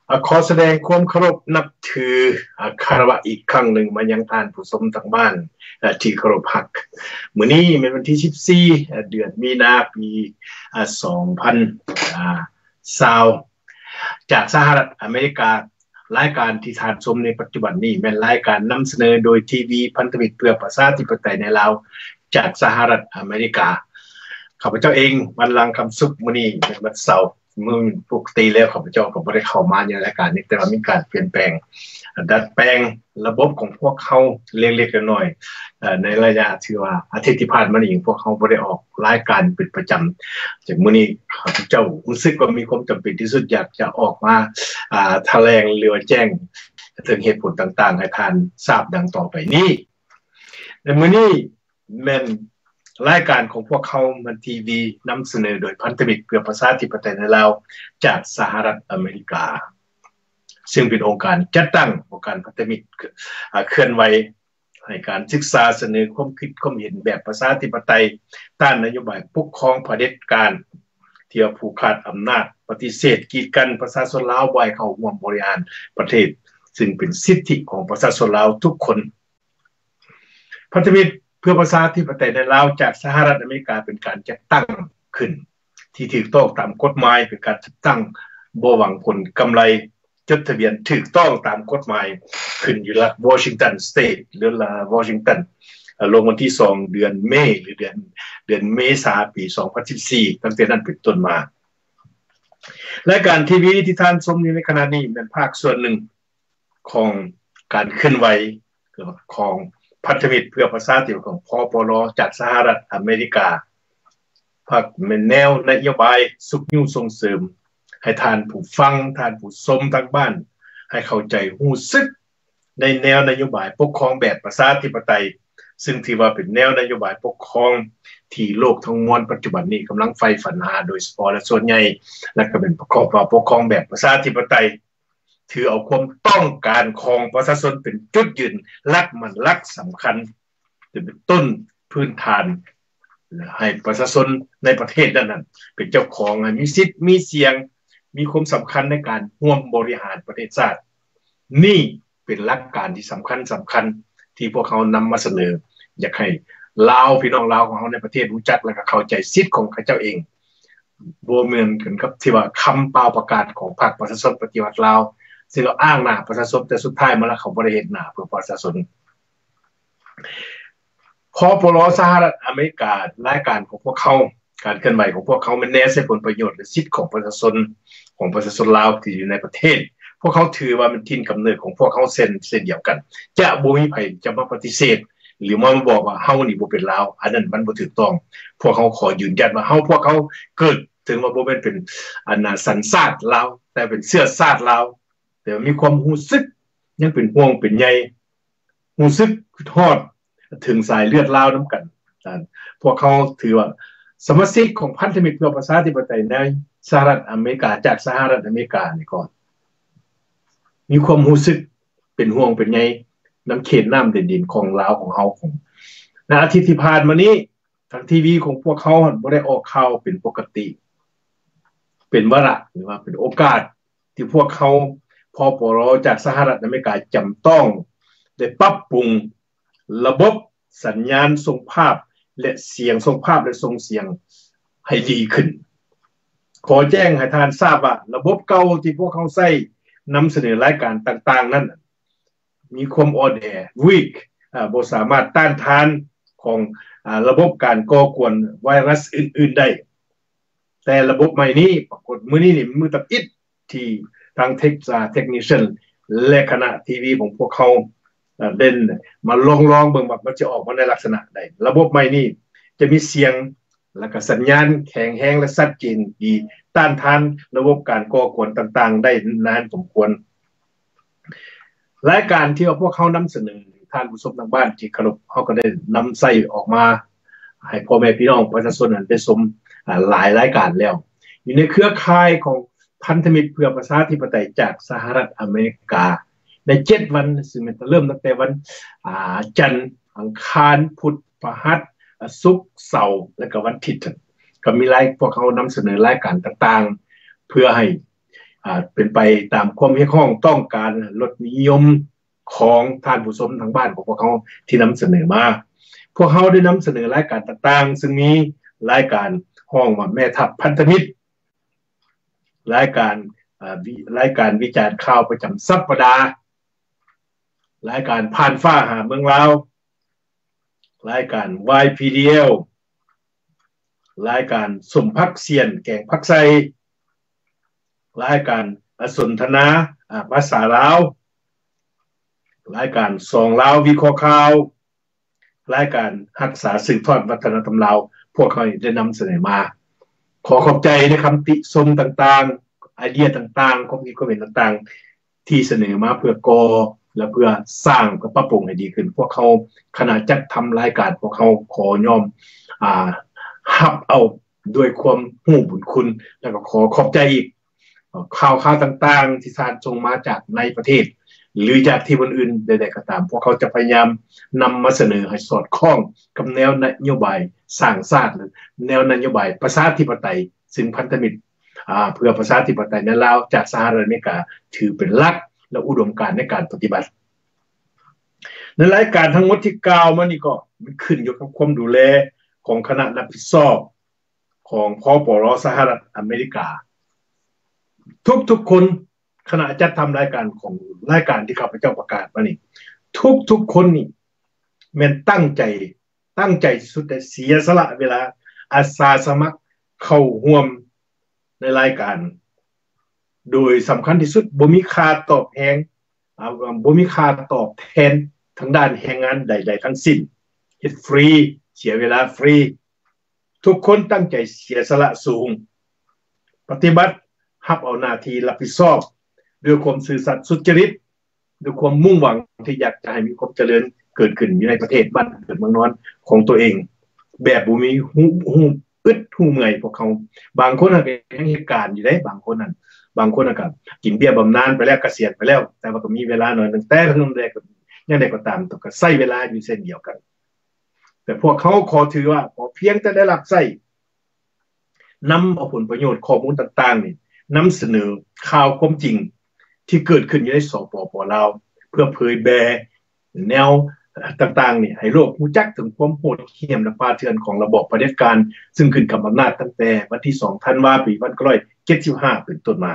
ขอแสดงความเคารพนับถือคารวะอีกครั้งหนึ่งมายังท่านผู้ชมทางบ้านที่เคารพรักมื้อนี้เป็นวันที่14เดือนมีนาปี2020จากสหรัฐอเมริการายการที่ท่านชมในปัจจุบันนี้เป็นรายการนำเสนอโดยทีวีพันธมิตรเพื่อประชาธิปไตยในลาวจากสหรัฐอเมริกาข้าพเจ้าเองวันลังคำสุขมื้อนี้เป็นวันเสาร์มื้อปกติแล้วข้าพเจ้าก็บ่ได้เข้ามาในรายการนี้แต่ว่ามีการเปลี่ยนแปลงดัดแปลงระบบของพวกเขาเล็กๆน้อยๆในระยะที่ว่าอาทิตย์ที่ผ่านมานี้พวกเขาบ่ได้ออกรายการเป็นประจำจากมื้อนี้ข้าพเจ้ารู้สึกว่ามีความจำเป็นที่สุดอยากจะออกมาแถลงหรือว่าแจ้งถึงเหตุผลต่างๆให้ท่านทราบดังต่อไปนี้ในมื้อนี้แม่นรายการของพวกเขามันทีวีนำเสนอโดยพันธมิตรเพื่อประชาธิปไตยในลาวจากสหรัฐอเมริกาซึ่งเป็นองค์การจัดตั้งองค์การพันธมิตรเคลื่อนไหวให้การศึกษาเสนอความคิดความเห็นแบบประชาธิปไตยต้านนโยบายปกครองเผด็จการที่ผูกขาดอำนาจปฏิเสธกีดกันประชาชนลาวบ่ให้เข้าร่วมบริหารประเทศซึ่งเป็นสิทธิของประชาชนลาวทุกคนพันธมิตรเพื่อประชาธิปไตยในลาวจากสหรัฐอเมริกาเป็นการจัดตั้งขึ้นที่ถูกต้องตามกฎหมายเป็นการจัดตั้งบ่หวังผลกำไรจดทะเบียนถูกต้องตามกฎหมายขึ้นอยู่ละวอชิงตันสเตทหรือละวอชิงตันลงวันที่2เดือนเมษายนหรือเดือนเมษายนปี2014ตั้งแต่นั้นเป็นต้นมาและการทีวีที่ท่านชมอยู่ในขณะนี้เป็นภาคส่วนหนึ่งของการเคลื่อนไหวของพันธมิตรเพื่อประชาธิปไตยของพปรจากสหรัฐอเมริกาพรรคแนวนโยบายสุขยุส่งเสริมให้ท่านผู้ฟังท่านผู้ชมทางบ้านให้เข้าใจรู้สึกในแนวนโยบายปกครองแบบประชาธิปไตยซึ่งที่ว่าเป็นแนวนโยบายปกครองที่โลกทั้งมวลปัจจุบันนี้กำลังใฝ่ฝันหาโดยเฉพาะและส่วนใหญ่และก็เป็นปกครองแบบประชาธิปไตยถือเอาความต้องการของประชาชนเป็นจุดยืนหลักสำคัญเป็นต้นพื้นฐานให้ประชาชนในประเทศนั้นเป็นเจ้าของมีสิทธิ์มีเสียงมีความสำคัญในการร่วมบริหารประเทศชาตินี่เป็นหลักการที่สำคัญที่พวกเขานำมาเสนออยากให้ลาวพี่น้องลาวของเขาในประเทศรู้จักและก็เข้าใจสิทธิ์ของเขาเจ้าเองบ่เหมือนกันกับที่ว่าคำเปล่าประกาศของพรรคประชาชนปฏิวัติลาวซึ่งเราอ้างหน้าประชาชนแต่สุดท้ายมาแล้วเขาบ่ได้เฮ็ดหน้าเพื่อประชาชนพปรสหรัฐอเมริการายการของพวกเขาการเคลื่อนไหวของพวกเขามันแน่ใส่ผลประโยชน์และสิทธิ์ของประชาชนลาวที่อยู่ในประเทศพวกเขาถือว่ามันถิ่นกำเนิดของพวกเขาเส้นเดียวกันจะบ่มีไผจะมาปฏิเสธหรือมาบอกว่าเฮานี่บ่เป็นลาวอันนั้นมันบ่ถูกต้องพวกเขาขอยืนยันว่าพวกเขาเกิดถึงว่าบ่แม่นเป็นสัญชาติลาวแต่เป็นเชื้อชาติลาวแต่มีความรู้สึกยังเป็นห่วงเป็นใยรู้สึกทอดถึงสายเลือดลาวนำกันพวกเขาถือว่าสมาชิกของพันธมิตรเพื่อประชาธิปไตยในสหรัฐอเมริกาจากสหรัฐอเมริกานี่ก่อนมีความรู้สึกเป็นห่วงเป็นใยน้ำเขตน้ำดินของลาวของเฮาของในอาทิตย์ที่ผ่านมานี้ทางทีวีของพวกเขาบ่ได้ออกข่าวเป็นปกติเป็นวาระหรือว่าเป็นโอกาสที่พวกเขาพปรจากสหรัฐอเมริกาจำต้องได้ปรับปรุงระบบสัญญาณส่งภาพและเสียงส่งภาพและส่งเสียงให้ดีขึ้นขอแจ้งให้ท่านทราบว่าระบบเก่าที่พวกเขาใช้นำเสนอรายการต่างๆนั้นมีความอ่อนแอ weak บ่สามารถต้านทานของระบบการก่อกวนไวรัสอื่นๆได้แต่ระบบใหม่นี้ปรากฏมื้อนี้นี่มือตับอิดที่ทางเทคนิชันและคณะทีวีของพวกเขาเล่นมาลองเบิ่งว่ามันจะออกมาในลักษณะใดระบบใหม่นี้จะมีเสียงและก็สัญญาณแข็งแรงและชัดเจนดีต้านทานระบบการก่อกวนต่างๆได้นานสมควรรายการที่พวกเขานำเสนอท่านผู้ชมทางบ้านที่เคารพเขาก็ได้นำใส่ออกมาให้พ่อแม่พี่น้องประชาชนได้ชมหลายรายการแล้วอยู่ในเครือข่ายของพันธมิตรเพื่อประชาธิปไตยจากสหรัฐอเมริกาใน7วันซึ่งมันจะเริ่มตั้งแต่วันจันทร์อังคารพุธพฤหัสศุกร์เสาร์และก็วันอาทิตย์ก็มีพวกเขานำเสนอรายการต่างๆเพื่อให้เป็นไปตามความเรียกร้องต้องการลดนิยมของท่านผู้ชมทางบ้านของพวกเขาที่นำเสนอมาพวกเขาได้นำเสนอรายการต่างๆซึ่งมีรายการห้องว่าแม่ทัพพันธมิตรรายการวิจารณ์ข่าวประจำสัปดาห์รายการผ่านฟ้าหาเมืองลาวรายการ YPDL รายการสมพักเสียนแกงพักไซรายการสนทนาภาษาลาวรายการสองลาววิเคราะห์ข่าวรายการรักษาสืบทอดวัฒนธรรมลาวพวกเขาได้นำเสนอมาขอขอบใจในคำติชมต่างๆไอเดียต่างๆความคิดความเห็นต่างๆที่เสนอมาเพื่อก่อและเพื่อสร้างกับปรับปรุงให้ดีขึ้นพวกเขาขณะจัดทำรายการพวกเขาขอยอมฮับเอาด้วยความหูบุญคุณแล้วก็ขอขอบใจอีกข่าวต่างๆที่ท่านส่งมาจากในประเทศหรือจากที่อื่นๆใดๆก็ตามพวกเขาจะพยายามนำมาเสนอให้สอดคล้องกับแนวนโยบายสร้างชาติหรือแนวนโยบายประชาธิปไตยซึ่งพันธมิตรเพื่อประชาธิปไตยในลาวจากสหรัฐอเมริกาถือเป็นหลักและอุดมการณ์ในการปฏิบัติในรายการทั้งหมดที่กล่าวมานี่ก็มันขึ้นอยู่กับความดูแลของคณะรับผิดชอบของพปร.สหรัฐอเมริกาทุกๆคนขณะจัดทำรายการของรายการที่ข้าพเจ้าประกาศมานี่ทุกคนนี่แม่นตั้งใจสุดแต่เสียสละเวลาอาสาสมัครเข้าร่วมในรายการโดยสำคัญที่สุดบ่มีค่าตอบแทนบ่มีค่าตอบแทนทางด้านแรงงานใดๆทั้งสิ้นเฮ็ดฟรีเสียเวลาฟรีทุกคนตั้งใจเสียสละสูงปฏิบัติรับเอาหน้าที่รับผิดชอบด้วยความซื่อสัตย์สุจริตด้วยความมุ่งหวังที่อยากจะให้มีความเจริญเกิดขึ้นอยู่ในประเทศบ้านเกิดเมืองนอนของตัวเองแบบบ่มีหูอึดหูเมื่อยพวกเขาบางคนก็ยังเหตุการณ์อยู่ได้บางคนก็กินเบี้ยบำนาญไปแล้วเกษียณไปแล้วแต่ว่าก็มีเวลาหน่อยนึงแต่ทั้งนั้นแลก็ยังได้ก็ตามต้องก็ใช้เวลาอยู่เช่นเดียวกันแต่พวกเขาขอถือว่าขอเพียงแต่ได้รับใช้นำเอาผลประโยชน์ข้อมูลต่างๆนี่นำเสนอข่าวความจริงที่เกิดขึ้นอยู่ในสปป.ลาวเพื่อเผยแพร่แนวต่างๆนี่ให้โลกรู้จักถึงความโหดเหี้ยมและป่าเถื่อนของระบอบเผด็จการซึ่งขึ้นกับอำนาจตั้งแต่วันที่2ธันวาคมปี1975เป็นต้นมา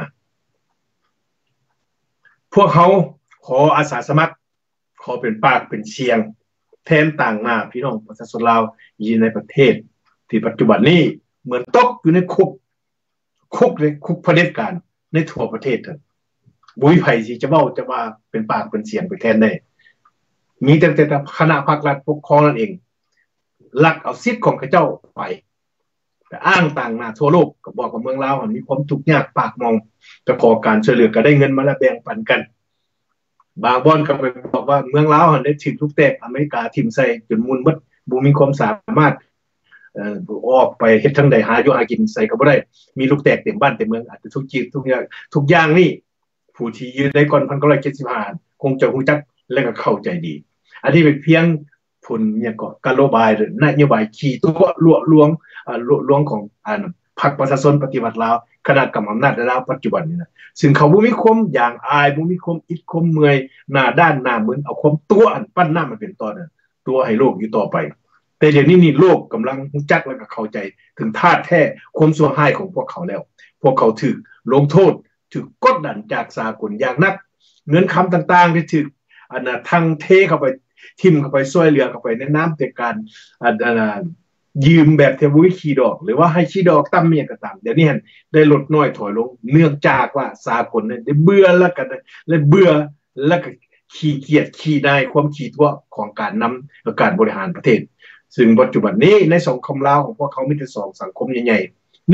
พวกเขาขออาสาสมัครขอเป็นปากเป็นเสียงแทนต่างหน้าพี่น้องประชาชนลาวอยู่ในประเทศที่ปัจจุบันนี้เหมือนตกอยู่ในคุกเผด็จการในทั่วประเทศทั้งบุยไผ่สิจะเว้าจะว่าเป็นปากเป็นเสียงไปแทนได้มีแต่คณะภาครัฐปกครองนั่นเองลักเอาสิทธิ์ของเขาเจ้าไปแต่อ้างต่างหน้าทั่วโลกก็บอกว่าเมืองลาวมันมีความทุกข์ยากปากมองจะขอการช่วยเหลือก็ได้เงินมาแล้วแบ่งปันกันบางบ่อนก็ไปบอกว่าเมืองลาวได้ถึงลูกแตกอเมริกาทิ่มใส่จนมุนเบิดบ่มีความสามารถออกไปเฮ็ดทางใดหาอยู่หากินใส่ก็บ่ได้มีลูกแตกเต็มบ้านเต็มเมืองอาจจะทุกอย่างนี่ผู้ที่ยืนได้ก่อน1975คงจะรู้จักและก็เข้าใจดีอันนี้เป็นเพียงผลเนี่ยก็กโลบายหรือนโยบายขี่ตัวลวงของพรรคประชาชนปฏิวัติลาวคณะกรรมอำนาจลาวปัจจุบันนี้นะซึ่งเขาบ่มีความอย่างอายบ่มีความอิดความเมื่อยหน้าด้านหน้ามึนเอาความตัวอันปั้นหน้ามาเป็นตอนนั้นตัวให้โลกอยู่ต่อไปแต่เดี๋ยวนี้นี่โลกกำลังรู้จักและก็เข้าใจถึงท่าแท้ความชั่วร้ายของพวกเขาแล้วพวกเขาถูกลงโทษถูกกดดันจากสากลอย่างนักเงินคำต่างๆที่ถูกทั้งเทเข้าไปทิ่มเข้าไปช่วยเหลือเข้าไปในน้ำแต่การยืมแบบเทวุ้ยขี้ดอกหรือว่าให้ขี้ดอกตั้มเมียก็ตามเดี๋ยวนี้ได้ลดน้อยถอยลงเนื่องจากว่าสากลได้เบื่อแล้วกันเลยเบื่อแล้วก็ขี้เกียจขี้ได้ความขี้ทั่วของการนำการบริหารประเทศซึ่งปัจจุบันนี้ในสังคมลาวของพวกเขามีแต่2สังคมใหญ่ๆ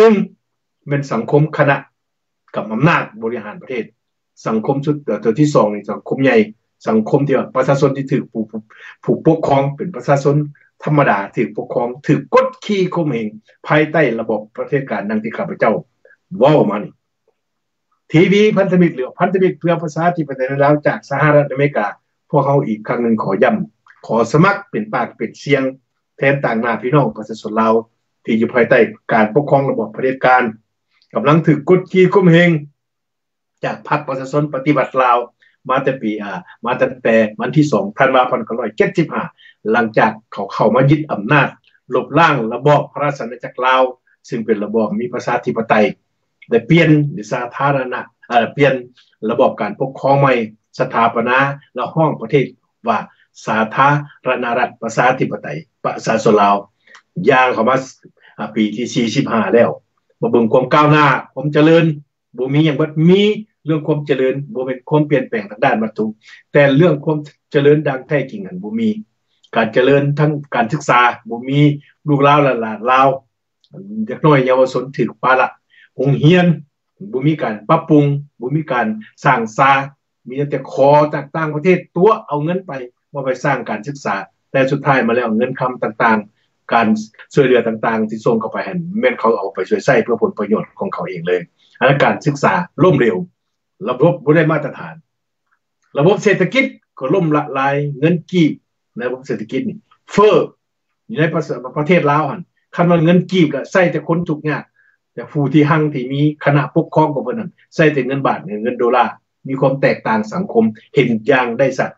1เป็นสังคมคณะกับอำนาจบริหารประเทศสังคมชุดตัวที่2นี่สังคมใหญ่สังคมที่ว่าประชาชนที่ถูกปกครองเป็นประชาชนธรรมดาถูกปกครองถูกกดขี่ข่มเหงภายใต้ระบบประเทศการดังที่ข้าพเจ้าเว้ามานี่ทีวีพันธมิตรหรือพันธมิตรเพื่อประชาธิปไตยลาวจากสหรัฐอเมริกาพวกเขาอีกครั้งนึงขอย้ำขอสมัครเป็นปากเป็นเสียงแทนต่างหน้าพี่น้องประชาชนลาวที่อยู่ภายใต้การปกครองระบบเผด็จการกำลังถูกกดขี่ข่มเหงจากพรรคประชาชนปฏิบัติลาวมาแต่ปีมาตั้งแต่วันที่2 ธันวาคม 1975หลังจากเขาเข้ามายึดอำนาจลบล้างระบอบพระราชอาณาจักรลาวซึ่งเป็นระบอบมีประชาธิปไตยได้เปลี่ยนสาธารณะเปลี่ยนระบอบการปกครองใหม่สถาปนาและห้องประเทศว่าสาธารณรัฐประชาธิปไตยประชาชนลาวย่างเข้ามาปีที่45แล้วมาเบิ่งความก้าวหน้าความเจริญบ่มีหยังบ่มีเรื่องความเจริญบ่เป็นความเปลี่ยนแปลงทางด้านวัตถุแต่เรื่องความเจริญดังแท้จริงนั้นบ่มีการเจริญทั้งการศึกษาบ่มีลูกหลานหลานลาวเด็กน้อยเยาวชนถูกปาละโรงเรียนบ่มีการปรับปรุงบ่มีการสร้างสามีแต่ขอจากต่างประเทศตัวเอาเงินไปมาไปสร้างการศึกษาแต่สุดท้ายมาแล้วเงินคำต่างๆการช่วยเหลือต่างๆที่ส่งเข้าไปแม่นเขาเอาไปช่วยใช้เพื่อผลประโยชน์ของเขาเองเลยอันนั้นการศึกษาล่มเหลวระบบบ่ได้มาตรฐานระบบเศรษฐกิจก็ล่มละลายเงินกีบในระบบเศรษฐกิจนี่เฟ้ออยู่ในประเทศลาวหั่นคันว่าเงินกีบก็ใช้แต่คนทุกข์ยากแต่ผู้ที่หั่งที่มีคณะปกครองของเพิ่นนั้นใช้แต่เงินบาทเงินดอลลาร์มีความแตกต่างสังคมเห็นอย่างได้ชัด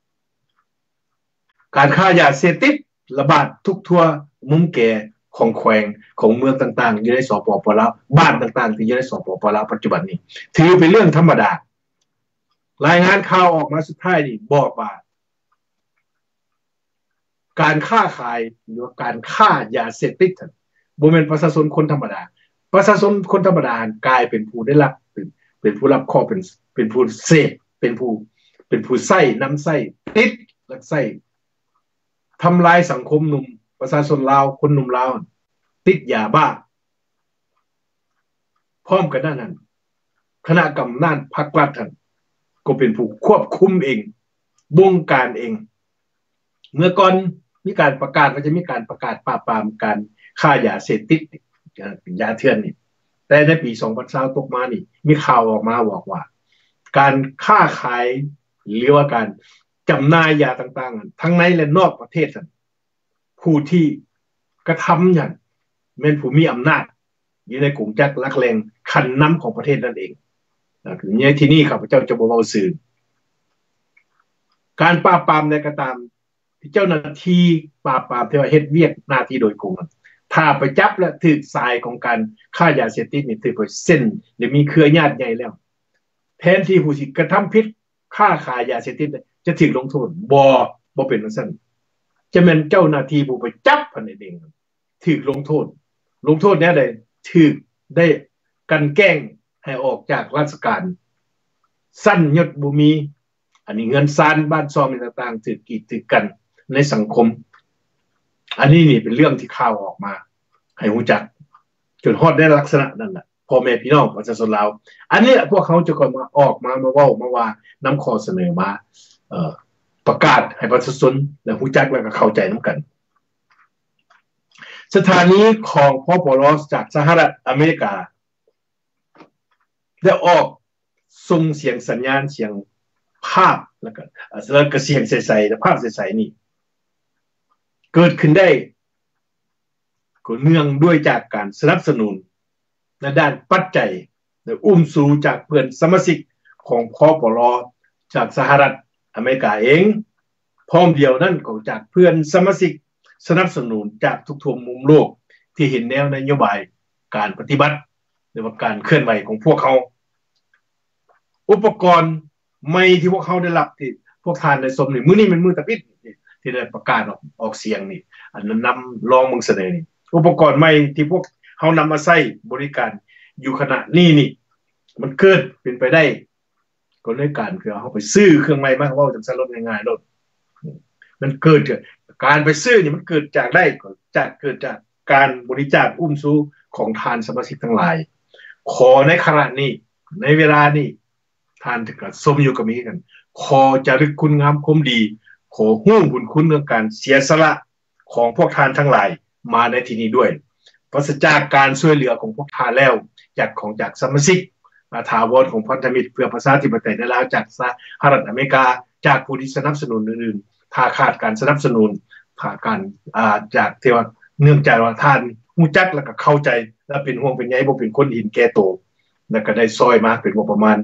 การค้ายาเสพติดระบาดทุกทั่วมุมแก่ของแขวงของเมืองต่างๆอยู่ในสปป.ลาวบ้านต่างๆที่อยู่ในสปป.ลาวปัจจุบันนี้ถือเป็นเรื่องธรรมดารายงานข่าวออกมาสุดท้ายนี่บอกว่าการค้าขายหรือการค้ายาเสพติดบ่แม่นประชาชนคนธรรมดาประชาชนคนธรรมดากลายเป็นผู้ได้รับเป็นผู้รับข้อเป็นผู้เสพเป็นผู้ใช้นำใช้ติดและใช้ทำลายสังคมหนุ่มประชาชนลาวคนหนุ่มลาวติดยาบ้าพร้อมกันนั้นคณะกรรมการภาครัฐก็เป็นผู้ควบคุมเองบงการเองเมื่อก่อนมีการประกาศว่าจะมีการประกาศปราบปรามการค้ายาเสพติดยาเถื่อนนี่แต่ในปี2020ตกมานี่มีข่าวออกมาบอกว่าการค้าขายหรือว่าการจำหน่ายยาต่างๆทั้งในและนอกประเทศผู้ที่กระทำอย่างแม่นผู้มีอำนาจอยู่ในกลุ่มจักรลักแรงคันนำของประเทศนั่นเองในที่นี้ข้าพเจ้าจะบ่เว้าซื่อการปราบปรามในกระตามที่เจ้าหน้าที่ปราบปรามที่ว่าเฮ็ดเวียกหน้าที่โดยกลุ่มถ้าไปจับและถูกสายของการค้ายาเสพติดนี่ถูกไปเส้นหรือมีเครือญาติใหญ่แล้วแทนที่ผู้ที่กระทำผิดค้าขายยาเสพติดจะถูกลงโทษบ่เป็นจังซั่นจะแม่นเจ้าหน้าที่ผู้ไปจับพันเองถูกลงโทษแนวใดถูกได้กันแกล้งให้ออกจากราชการสั้นยศบ่มีอันนี้เงินซานบ้านซองต่างๆถูกกีดถูกกันในสังคมอันนี้นี่เป็นเรื่องที่ข่าวออกมาให้รู้จักจนฮอดได้ลักษณะนั้นน่ะพ่อแม่พี่น้องประชาชนลาวอันนี้พวกเขาจะก่อนมาออกมาเว้ามาว่านำข้อเสนอมาประกาศให้ประชาชนและรู้จักแล้วก็เข้าใจนํกันสถานีของพปรจากสหรัฐอเมริกาได้ออกส่งเสียงสัญญาณเสียงภาพแล้วก็เสียงใสๆและภาพใสๆนี่เกิดขึ้นได้ก็เนื่องด้วยจากการสนับสนุนในด้านปัจจัยและอุ้มสู่จากเพื่อนสมาชิกของพปรจากสหรัฐอเมริกาเองพร้อมเดียวนั้นก็จากเพื่อนสมาชิกสนับสนุนจากทุกทั่วมุมโลกที่เห็นแนวนโยบายการปฏิบัติหรือว่าการเคลื่อนไหวของพวกเขาอุปกรณ์ใหม่ที่พวกเขาได้รับที่พวกทานได้สมนี่มื้อนี้มันมื้อตะปิดที่ได้ประกาศออกเสียงนี่อันนั้นนำลองมึงเสนอนี่อุปกรณ์ใหม่ที่พวกเฮานำมาใช้บริการอยู่ขณะนี้นี่มันเกิดเป็นไปได้ก็เลยการคือเฮาไปซื้อเครื่องใหม่มาเว้าจังซั่นลดง่ายๆลดมันเกิดการไปซื้อนี่มันเกิดจากเกิดจากการบริจาคอุ้มสู้ของทานสมาชิกทั้งหลายขอในขณะนี้ในเวลานี้ทานถึงกับสมอยู่กับมีกันขอจารึกคุณงามความดีขอฮู้บุญคุณเรื่องการเสียสละของพวกทานทั้งหลายมาในที่นี้ด้วยปราศจากการช่วยเหลือของพวกทานแล้วจากสมาชิกถาวรของพันธมิตรเพื่อประชาธิปไตยในลาวจากสหรัฐอเมริกาจากผู้ที่สนับสนุนอื่นๆถ้าขาดการสนับสนุนขาดการจากที่ว่าเนื่องจากว่าท่านฮู้จักแล้วก็เข้าใจและเป็นห่วงเป็นใยบ่เป็นคนหินแก่โตแล้วก็ได้ซอยมาเป็นงบประมาณ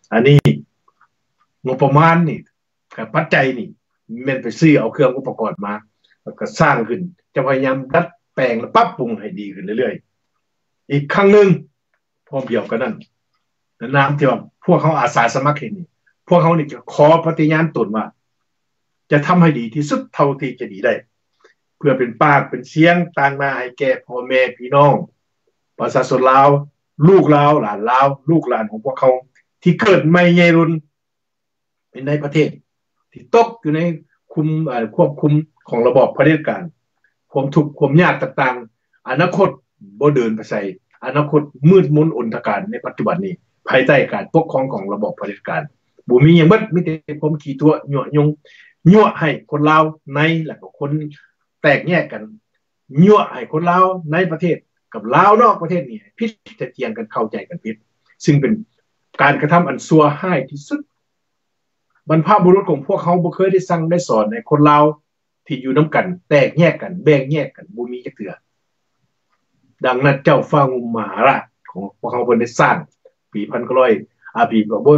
อันนี้งบประมาณนี่กับปัจจัยนี่แม่นไปซื้อเอาเครื่องอุปกรณ์มาแล้วก็สร้างขึ้นจะพยายามดัดแปลงและปรับปรุงให้ดีขึ้นเรื่อยๆอีกครั้งหนึ่งพร้อมเดียวกันนั้นน้ำที่ว่าพวกเขาอาสาสมัครนี่พวกเขานี่จะขอปฏิญาณตนว่าจะทำให้ดีที่สุดเท่าที่จะดีได้เพื่อเป็นปากเป็นเสียงต่างหน้าให้แก่พ่อแม่พี่น้องประชาชนลาวลูกลาวหลานลาวลูกหลานของพวกเขาที่เกิดไม่ใหญ่รุ่นในประเทศที่ตกอยู่ในควบคุมของระบอบเผด็จการความทุกข์ความยากต่างๆอนาคตบ่เดินไปใส่อนาคตมืดมนอนตการในปัจจุบันนี้ภายใต้การปกครองของระบอบเผด็จการบ่มีหยังเบิดมีแต่ความขี้ตัวยั่วยงยั่วให้คนลาวในแล้วก็คนแตกแยกกันยั่วให้คนลาวในประเทศกับลาวนอกประเทศนี่ผิดเถียงกันเข้าใจกันผิดซึ่งเป็นการกระทำอันซัวร้ายที่สุดบรรพบุรุษของพวกเขาบ่เคยได้สั่งได้สอนให้คนลาวที่อยู่นำกันแตกแยกกันแบ่งแยกกันบ่มีจักเทื่อดังนั้นเจ้าฟ้างุมมหาราชของพวกเขาเพิ่นได้สร้างปี1900ปีบ่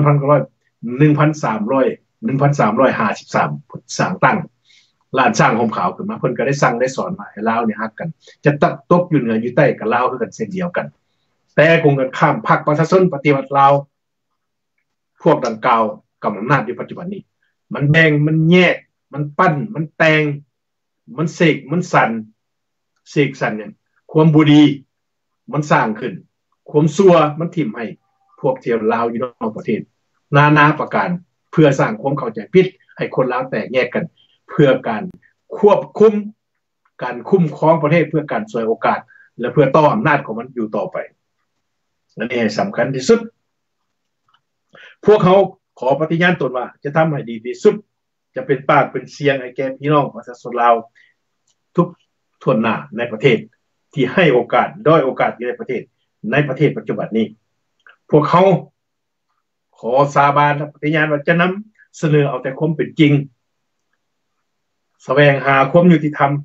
1353สร้างตั้งล้านสร้างหอมขาวขึ้นมาเพิ่นก็ได้สั่งได้สอนมาให้ลาวนี่ฮักกันจะตกอยู่เหนืออยู่ใต้กับลาวคือกันเส้นเดียวกันแต่คงกันข้ามพรรคประชาชนปฏิวัติลาวพวกดังกล่าวกำอำนาจในปัจจุบันนี้มันแบ่งมันแยกมันปั้นมันแต่งมันเสกมันสั่นเสกสั่นเนี่ยความบุดีมันสร้างขึ้นความซัวมันถิ่มให้พวกเที่ยวลาวอยู่นอกประเทศนาประการเพื่อสร้างความเข้าใจผิดให้คนลาวแตกแยกกันเพื่อการควบคุมการคุ้มครองประเทศเพื่อการสวยโอกาสและเพื่อต่ออำนาจของมันอยู่ต่อไปนั่นเองสำคัญที่สุดพวกเขาขอปฏิญาณตนว่าจะทำให้ดีที่สุดจะเป็นปากเป็นเสียงให้แก่พี่น้องประชาชนลาวทุกทวนหน้าในประเทศที่ให้โอกาสด้อยโอกาสอยู่ในประเทศปัจจุบันนี้พวกเขาขอสาบานปฏิญาณว่าจะนำเสนอเอาแต่ความเป็นจริงแสวงหาความยุติธรรม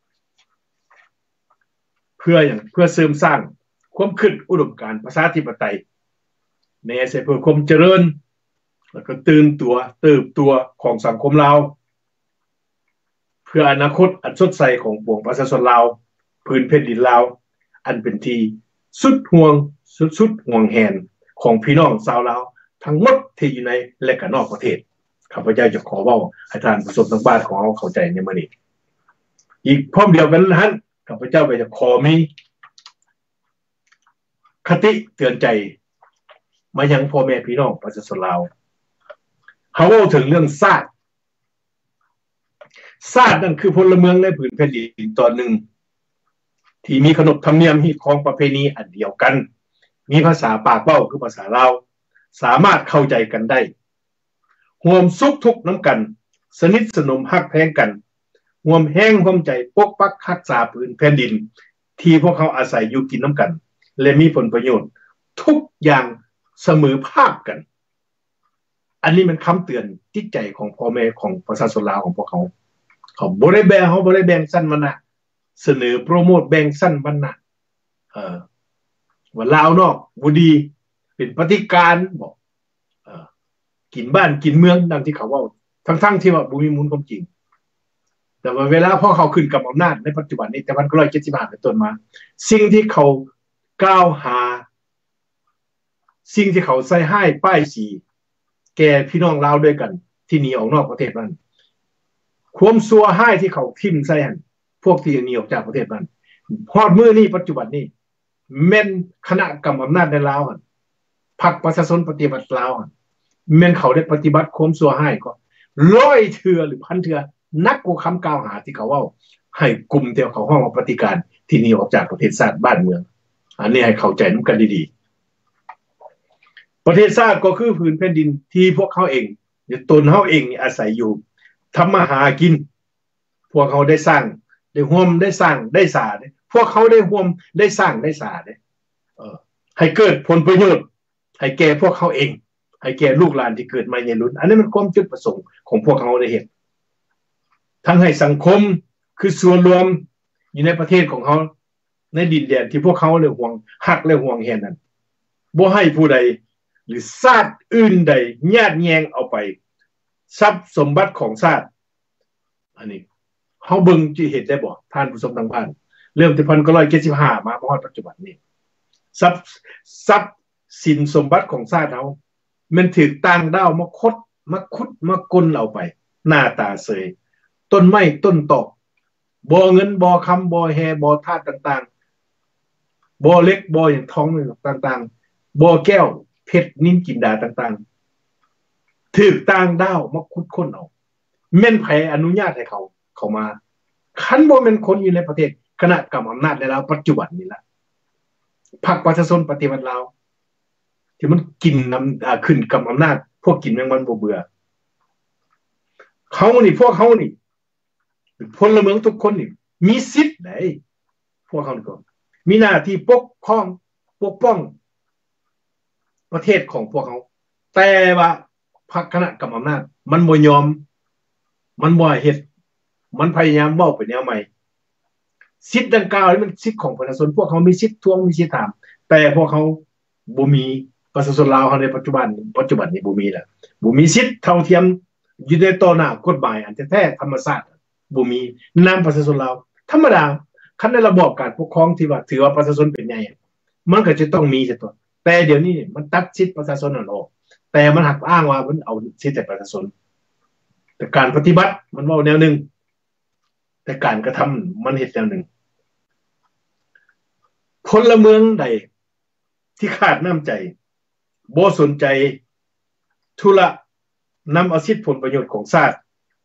เพื่อเสริมสร้างความคิดอุดมการณ์ประชาธิปไตยในเสเพื่อความเจริญแล้วก็ตื่นตัวเติบตัวของสังคมลาวเพื่ออนาคตอันสดใสของปวงประชาชนลาวพื้นแผ่นดินลาวอันเป็นที่สุดห่วงแหนของพี่น้องชาวลาวทั้งหมดที่อยู่ในและก็นอกประเทศข้าพเจ้าจะขอเว้าให้ท่านผู้ชมทางบ้านของเราเข้าใจในมื้อนี้อีกพร้อมเดียวกันนั้นข้าพเจ้าก็จะขอมีคติเตือนใจมายังพ่อแม่พี่น้องประชาชนลาวเขาเว้าถึงเรื่องชาตินั่นคือพลเมืองในผืนแผ่นดินตอนหนึ่งที่มีขนบธรรมเนียมฮีตของประเพณีอันเดียวกันมีภาษาปากเว้าคือภาษาลาวสามารถเข้าใจกันได้ร่วมสุขทุกข์น้ำกันสนิทสนมฮักแพงกันร่วมแห้งร่วมใจปกปักรักษาผืนแผ่นดินที่พวกเขาอาศัยอยู่กินน้ำกันและมีผลประโยชน์ทุกอย่างเสมอภาคกันอันนี้มันคำเตือนจิตใจของพ่อแม่ของประชาชนลาวของพวกเขาบ่ได้แบ่งสั้นวรรณะเสนอโปรโมทแบ่งสั้นวรรณะว่าลาวนอกบ่ดีเป็นปฏิการบอกกินบ้านกินเมืองดังที่เขาว่าทั้งที่ว่าบ่มีมูลความจริงแต่ว่าเวลาพอเขาขึ้นกับอำนาจในปัจจุบันนี้แต่1975เป็นต้นมาสิ่งที่เขากล่าวหาสิ่งที่เขาใส่ให้ป้ายสีแก่พี่น้องลาวด้วยกันที่หนีออกนอกประเทศนั้นความซัวให้ที่เขาทิ่มใส่หั่นพวกที่หนีออกจากประเทศนั้นฮอดมื้อนี้ปัจจุบันนี้แม่นคณะกรรมอำนาจในลาวหั่นพรรคประชาชนปฏิบัติลาวหั่นแม่นเขาได้ปฏิบัติความซัวให้ก็100เทื่อหรือพันเทื่อนักกว่าคำกล่าวหาที่เขาเว้าให้กลุ่มที่เขาฮ้องว่าปฏิการที่หนีออกจากประเทศชาติบ้านเมืองอันนี้ให้เข้าใจนำกันดีๆประเทศชาติก็คือผืนแผ่นดินที่พวกเขาเองตนเขาเองอาศัยอยู่ทำมาหากินพวกเขาได้สร้างได้ร่วมได้สร้างได้สาพวกเขาได้ร่วมได้สร้างได้สาให้เกิดผลประโยชน์ให้แก่พวกเขาเองให้แก่ลูกหลานที่เกิดมาในรุ่นอันนี้มันความจุดประสงค์ของพวกเขาได้เห็นทั้งให้สังคมคือส่วนรวมอยู่ในประเทศของเขาในดินแดนที่พวกเขาเลยห่วงฮักและห่วงแหนนั้นบ่ให้ผู้ใดหรือชาติอื่นใดญาติแยงเอาไปทรัพย์สมบัติของชาติอันนี้เฮาเบิ่งจิเห็นได้บ่ท่านผู้ชมทางบ้านเริ่มที่1975มาฮอดปัจจุบันนี้ทรัพย์ทรัพย์สินสมบัติของชาติเฮามันถูกต่างดาวมาคดมาขุดมากลเอาไปหน้าตาเสยต้นไม้ต้นตอกบ่อเงินบ่อคำบ่อแฮบ่อธาตุต่างๆบ่อเล็กบ่ออย่างทองต่างๆบ่อแก้วเพชรนินจินดาต่างๆถูกต่างดาวมาขุดค้นเอาแม่นไผอนุญาตให้เขามาคันบ่แม่นคนอยู่ในประเทศคณะกรรมอำนาจในลาวปัจจุบันนี้ล่ะพรรคประชาชนปฏิวัติลาวที่มันกินขึ้นกับอำนาจพวกกินแมงมันบ่เบื่อเขานี่พวกเขานี่พลเมืองทุกคนนี่มีสิทธิ์ได้พวกเขานี่ก็มีหน้าที่ปกป้องประเทศของพวกเขาแต่ว่าพรรคคณะกรรมอำนาจมันบ่ยอมมันบ่เฮ็ดมันพยายามเว้าไปแนวใหม่สิทธิ์ดังกล่าวนี่มันสิทธิ์ของประชาชนพวกเขามีสิทธิ์ทวงมีสิทธิ์ถามแต่พวกเขาบ่มีประชาชนลาวเขาในปัจจุบันนี้บ่มีแล้วบ่มีสิทธิ์เท่าเทียมอยู่ในต่อหน้ากฎหมายอันแท้ๆธรรมชาติบ่มีนำประชาชนลาวธรรมดาคันในระบอบการปกครองที่ว่าถือว่าประชาชนเป็นใหญ่มันก็จะต้องมีซะตัวแต่เดี๋ยวนี้มันตัดสิทธิ์ประชาชนนั่นออกแต่มันหักอ้างว่ามันเอาสิทธิ์แต่ประชาชนแต่การปฏิบัติมันเว้าแนวนึงแต่การกระทำมันเฮ็ดแนวนึงพลเมืองใดที่ขาดน้ำใจบ่สนใจธุระนำเอาสิทธิผลประโยชน์ของชาติ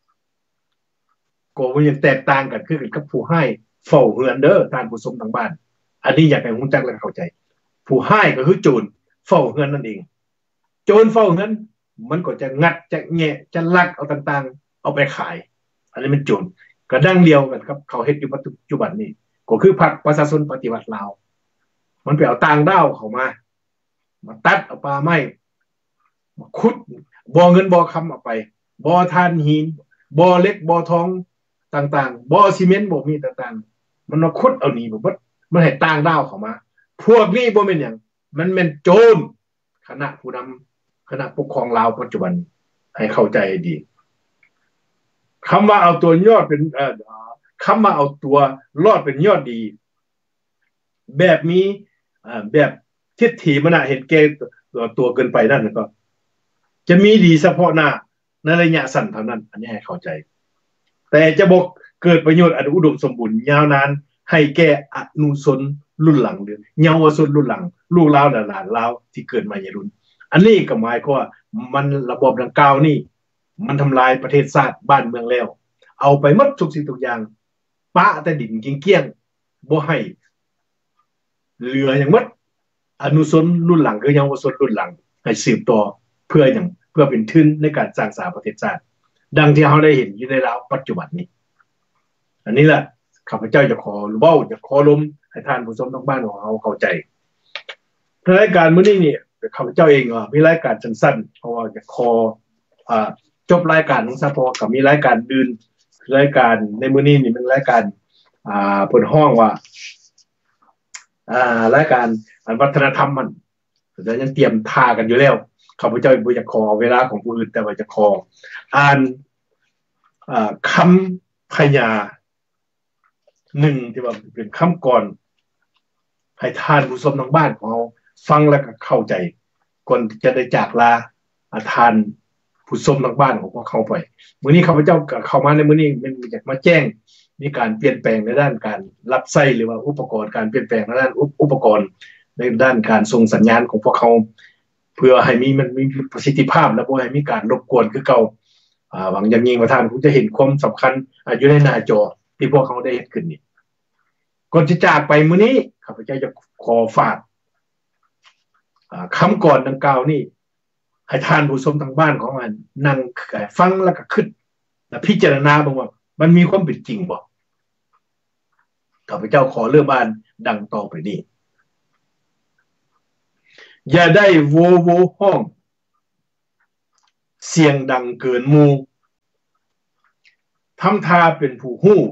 ก็มันยังแตกต่างกันคือกับผู้ให้เฝ้าเฮือนเด้อท่านผู้ชมทางบ้านอันนี้อยากให้รู้จักและเข้าใจผู้ให้ก็คือโจรเฝ้าเฮือนนั่นเองโจรเฝ้าเฮือนมันก็จะงัดจะแงะจะลักเอาต่างๆเอาไปขายอันนี้เป็นโจรก็ดังเดียวกันครับเขาเฮ็ดอยู่ปัจจุบันนี้ก็คือพรรคประชาชนปฏิวัติลาวมันไปเอาต่างดาวเข้ามาตัดเอาป่าไม้มาขุดบ่อเงินบ่อคำเอาไปบ่อทานหินบ่อเล็กบ่อทองต่างๆบ่อซีเมนต์บ่มีต่างๆมันมาขุดเอานี่บ่มันให้ต่างดาวเข้ามาพวกนี้บ่แม่นหยังมันแม่นโจรคณะผู้นำคณะปกครองลาวปัจจุบันให้เข้าใจดีคำว่าเอาตัวยอดเป็นคำว่าเอาตัวรอดเป็นยอดดีแบบนี้แบบทิฏฐิมันเห็นแก่ตัวเกินไปนั่นก็จะมีดีเฉพาะหน้าในระยะสั้นเท่านั้นอันนี้ให้เข้าใจแต่จะบอกเกิดประโยชน์อันอุดมสมบูรณ์ยาวนานให้แก่อนุชนรุ่นหลังหรือเยาวชนรุ่นหลังลูกหลานหลานลาวที่เกิดมาในรุ่นอันนี้ก็หมายความว่ามันระบบดังกล่าวนี่มันทำลายประเทศชาติบ้านเมืองแล้วเอาไปหมดทุกสิ่งทุกอย่างปะแต่ดินเกี้ยงๆบ่ให้เหลืออย่างหมดอนุชนรุ่นหลังคือเยาวชนรุ่นหลังให้สืบต่อเพื่อเป็นทุนในการสร้างสรรค์ประเทศชาติดังที่เราได้เห็นอยู่ในลาวปัจจุบันนี้อันนี้แหละข้าพเจ้าจะขอเว้าจะขอลมให้ท่านผู้ชมทางบ้านของเราเข้าใจรายการมื้อนี้นี่ข้าพเจ้าเองมีรายการสั้นๆเพราะว่าจะขอจบรายการของซะพอกับมีรายการอื่นรายการในมื้อนี้นี่เป็นรายการเปิดห้องว่ารายการวัฒนธรรมมันแต่ยังเตรียมท่ากันอยู่แล้วข้าพเจ้าบ่อยากขอเวลาของผู้อื่นแต่ว่าจะขออ่านคำพยาหนึ่งที่ว่าเป็นคำก่อนให้ท่านผู้ชมทางบ้านของเราฟังแล้วก็เข้าใจก่อนจะได้จากลาทานผู้ชมทางบ้านของพวกเขาไปมื้อนี้ข้าพเจ้าเข้ามาในมื้อนี้มันอยากมาแจ้งมีการเปลี่ยนแปลงในด้านการรับใช้หรือว่าอุปกรณ์การเปลี่ยนแปลงในด้านอุปกรณ์ในด้านการส่งสัญญาณของพวกเขาเพื่อให้มันมีประสิทธิภาพและบ่ให้มีการรบกวนคือเก่าหวังอย่างยิ่งว่าท่านคงจะเห็นความสำคัญอยู่ในหน้าจอที่พวกเขาได้เฮ็ดขึ้นนี่ก่อนจะจากไปมื้อนี้ข้าพเจ้าจะขอฝากคำก่อนดังกล่าวนี่ให้ท่านผู้ชมทางบ้านของมันนั่งฟังแล้วก็คิดและพิจารณาบ้างว่ามันมีความเป็นจริงบ่ข้าพเจ้าขอเริ่มอ่านดังต่อไปนี้อย่าได้โวห้องเสียงดังเกินหมู่ทำท่าเป็นผู้ฮู้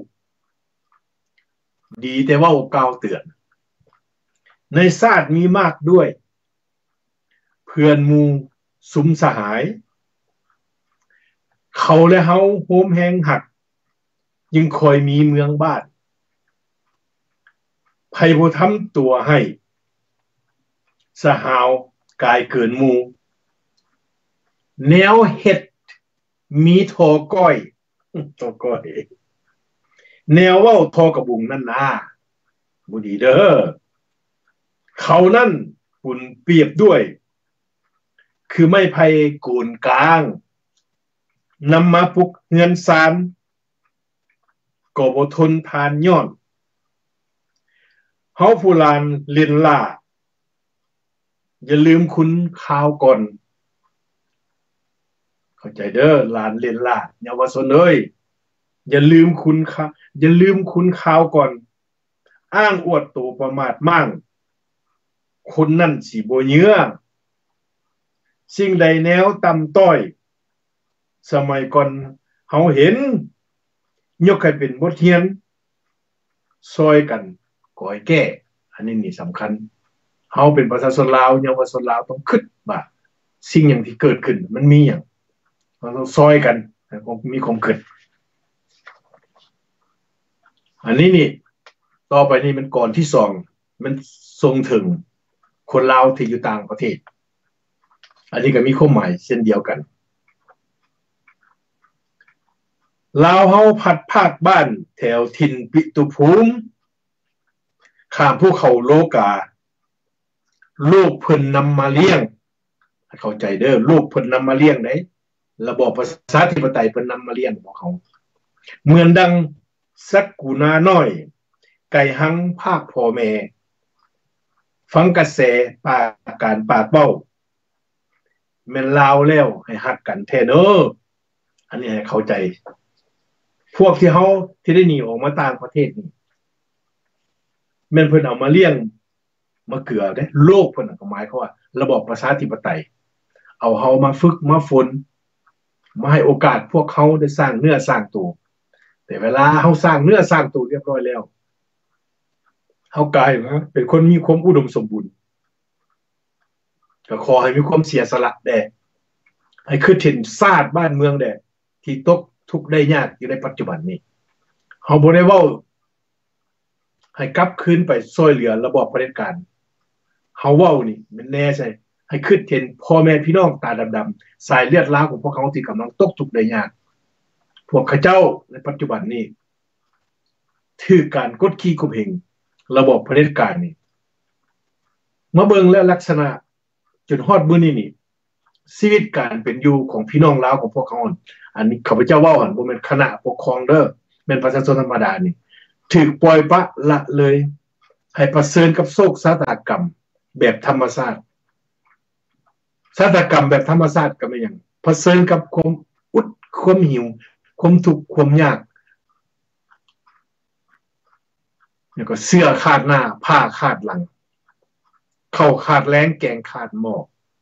ดีแต่ว่ากล่าวเตือนในชาติมีมากด้วยพื่อนหมู่สุมสหายเขาและเฮาโฮมแหงหักยังคอยมีเมืองบ้านไผบ่ทำตัวให้สหาวกายเกินหมู่แนวเฮ็ดมีทอก้อยทอก้อยแนวเว้าทอกระบุงนั่นนาบ่ดีเด้อเขานั่นปุ่นเปรียบด้วยคือไม่ไผโกนกลางนำมาปลุกเฮือนซานก็บ่ทนทานย้อนเฮาผู้ลานเล่นล่าอย่าลืมคุณข่าวก่อนเข้าใจเด้อหลานเล่นล่าเยาวชนเอ้ยอย่าลืมคุณข่าวก่อนอ้างอวดโตประมาทมั่งคนนั่นสิบ่เยื้อสิ่งใดแนวต่ำต้อยสมัยก่อนเฮาเห็นยกให้เป็นบทเรียนซอยกันก่อยแก้อันนี้นี่สำคัญเฮาเป็นประชาชนลาวเยาวชนลาวต้องคิดว่าสิ่งหยังที่เกิดขึ้นมันมีหยังเราต้องซอยกันมีความคิดอันนี้นี่ต่อไปนี่มันก่อนที่2มันส่งถึงคนลาวที่อยู่ต่างประเทศอันนี้ก็มีความหมายเช่นเดียวกันลาวเฮาพัดภาคบ้านแถวถิ่นปิตุภูมิข้ามภูเขาโลกาลูกเพิ่นนำมาเลี้ยงเข้าใจเด้อลูกเพิ่นนำมาเลี้ยงได้ระบอบประชาธิปไตยเพิ่นนำมาเลี้ยงของเขาเหมือนดังสักกุณาน้อยไก่หังภาคพ่อแม่ฟังกระแสปากการปากเบ้าแม่นลาวแล้วให้ฮักกันแท้เด้ออันนี้ให้เข้าใจพวกที่เฮาที่ได้หนีออกมาต่างประเทศนี่แม่นเพิ่นเอามาเลี้ยงมาเกลือเด้โลกเพิ่นก็หมายความว่าระบอบประชาธิปไตยเอาเฮามาฝึกมาฝนมาให้โอกาสพวกเขาได้สร้างเนื้อสร้างตัวแต่เวลาเฮาสร้างเนื้อสร้างตัวเรียบร้อยแล้วเฮากลายเป็นคนมีความอุดมสมบูรณ์ก็ขอให้มีความเสียสละแด่ให้คือถิ่นชาติบ้านเมืองแด่ที่ตกทุกข์ได้ยากอยู่ในปัจจุบันนี้เฮาบ่ได้เว้าให้กลับคืนไปช่วยเหลือระบอบเผด็จการเฮาเว้านี่มันแน่ใช่ให้คิดเห็นพ่อแม่พี่น้องตาดำๆสายเลือดล้างของพวกเขาที่กำลังตกทุกข์ได้ยากพวกเขาเจ้าในปัจจุบันนี้ถือการกดขี่ข่มเหงระบบเผด็จการนี่มาเบิ่งและลักษณะจนฮอดมื้อนี้นี่ชีวิตการเป็นอยู่ของพี่น้องลาวของพวกเขาอันนี้ข้าพเจ้าเว้าหั่นบ่แม่นคณะปกครองเด้อแม่นประชาชนธรรมดานี่ถูกปล่อยปละละเลยให้ประเสริญกับโศกชะตากรรมแบบธรรมชาติชะตากรรมแบบธรรมชาติก็ไม่หยังประเสริญกับความอุดความหิวความทุกข์ความยากแล้วก็เสื้อขาดหน้าผ้าขาดหลังข้าวขาดแล้งแกงขาดหม้อ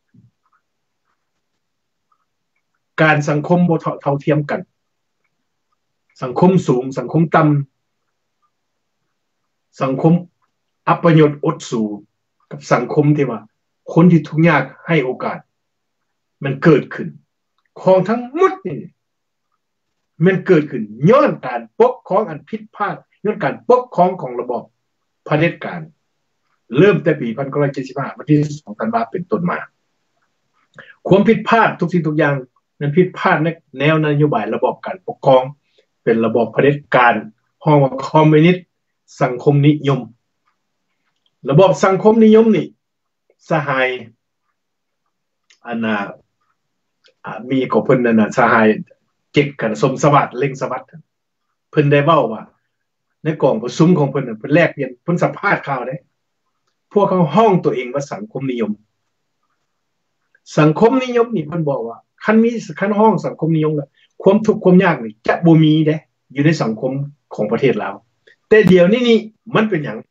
การสังคมบ่เท่าเทียมกันสังคมสูงสังคมต่ำสังคมอัปยศอดสูกับสังคมที่ว่าคนที่ทุกข์ยากให้โอกาสมันเกิดขึ้นของทั้งหมดนี่มันเกิดขึ้นย้อนการปกครองอันผิดพลาดย้อนการปกครองของระบอบเผด็จการเริ่มแต่ปี1975วันที่2ธันวาคมเป็นต้นมาความผิดพลาดทุกสิ่งทุกอย่างนั้นผิดพลาดในแนวนโยบายระบอบการปกครองเป็นระบอบเผด็จการห้องคอมมิวนิสต์สังคมนิยมระบอบสังคมนิยมนี่สหายอันมีกับเพิ่นนั่นน่ะสหายเก็บกันสมสวัสดิ์เล็งสวัสดิ์เพิ่นได้เว้าว่าในกองประชุมของเพิ่นเพิ่นแลกเปลี่ยนเพิ่นสัมภาษณ์ข่าวได้พวกเขาห้องตัวเองว่าสังคมนิยมสังคมนิยมนี่เพิ่นบอกว่าคันห้องสังคมนิยมล่ะความทุกข์ความยากนี่จะบ่มีเด้อยู่ในสังคมของประเทศลาวแต่เดี๋ยวนี้นี่มันเป็นหยัง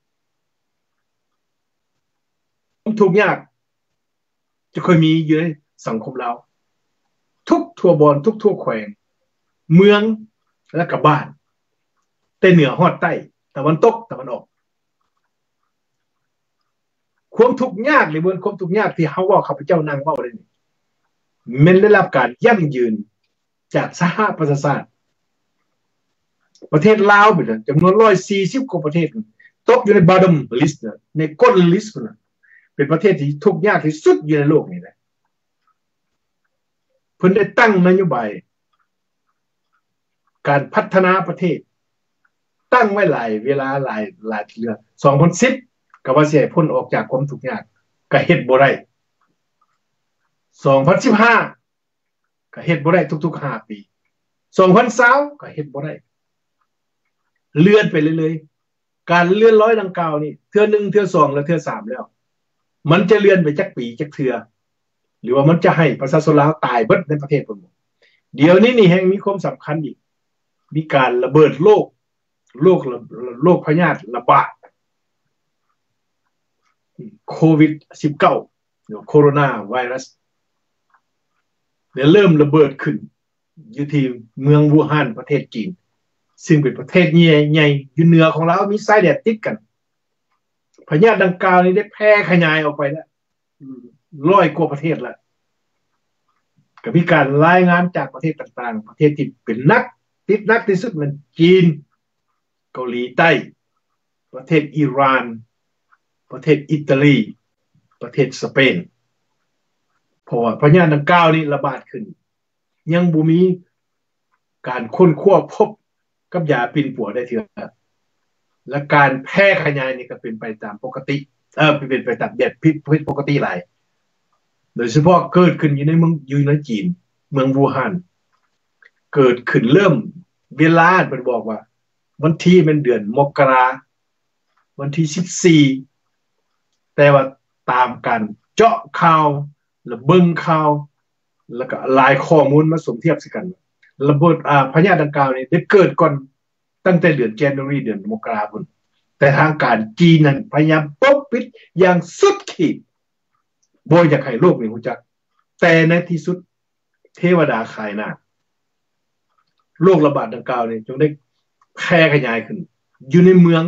ความทุกข์ยากจะค่อยมีอยู่ในสังคมลาวทุกทั่วบอนทุกทั่วแขวงเมืองและก็บ้านแต่เหนือฮอดใต้ตะวันตกตะวันออกความทุกข์ยากหรือบนความทุกข์ยากที่เฮาว่าข้าพเจ้านั่งเว้าได้นี่มันได้รับการยั่งยืนจากสหประชาชาติประเทศลาวเป็นจำนวน140กว่าประเทศตกอยู่ใน bottom list ในก้น list เป็นประเทศที่ทุกข์ยากที่สุดอยู่ในโลกนี่แหละเพิ่นได้ตั้งนโยบายการพัฒนาประเทศตั้งไว้หลายเวลาหลายเรื่อง2010ก็ว่าสิให้พ้นออกจากความทุกข์ยากก็เฮ็ดบ่ได้2015ก็เฮ็ดบ่ได้ทุกๆ5ปี2020ก็เฮ็ดบ่ได้เลื่อนไปเรื่อยๆการเลื่อนร้อยดังกล่าวนี่เทื่อ1เทื่อ2แล้วเทื่อ3แล้วมันจะเลื่อนไปจักปีจักเทื่อหรือว่ามันจะให้ประชาชนลาวตายเบิดในประเทศเพิ่นบ่เดี๋ยวนี้นี่แฮงมีความสำคัญอีกมีการระเบิดโรคพยาธิระบาดโควิด19หรือโคโรนาไวรัสเนี่ยเริ่มระเบิดขึ้นอยู่ที่เมืองวู่ฮั่นประเทศจีนซึ่งเป็นประเทศใหญ่ๆอยู่เหนือของเรามีสายแดนติดกันพยาธิดังกล่าวนี้ได้แพร่ขยายออกไปแล้ว100กว่าประเทศแล้วก็มีการรายงานจากประเทศต่างๆประเทศที่เป็นติดนักที่สุดมันจีนเกาหลีใต้ประเทศอิหร่านประเทศอิตาลีประเทศสเปนเพราะว่าพยาธิดังกล่าวนี้ระบาดขึ้นยังบ่มีการค้นคว้าพบกับยาปิ่นปัวได้เทื่อและการแพร่ขยายนี่ก็เป็นไปตามปกติเป็นไปตามแบบผิดปกติหลายโดยเฉพาะเกิดขึ้นอยู่ในจีนเมืองวู่ฮั่นเกิดขึ้นเริ่มเวลาเพิ่นบอกว่าวันที่เป็นเดือนมกราวันที่14แต่ว่าตามการเจาะข่าวและเบิ่งข่าวแล้วก็หลายข้อมูลมาสมเทียบสิกันระเบิดพยาธิดังกล่าวนี่ได้เกิดก่อนตั้งแต่เดือน January เดือนมกราคมแต่ทางการจีนนั้นพยายามปกปิดอย่างสุดขีดบ่อยากให้โลกนี่รู้จักแต่ในที่สุดเทวดาขายหน้าโรคระบาดดังกล่าวนี่จงได้แพร่ขยายขึ้นอยู่ในเมือง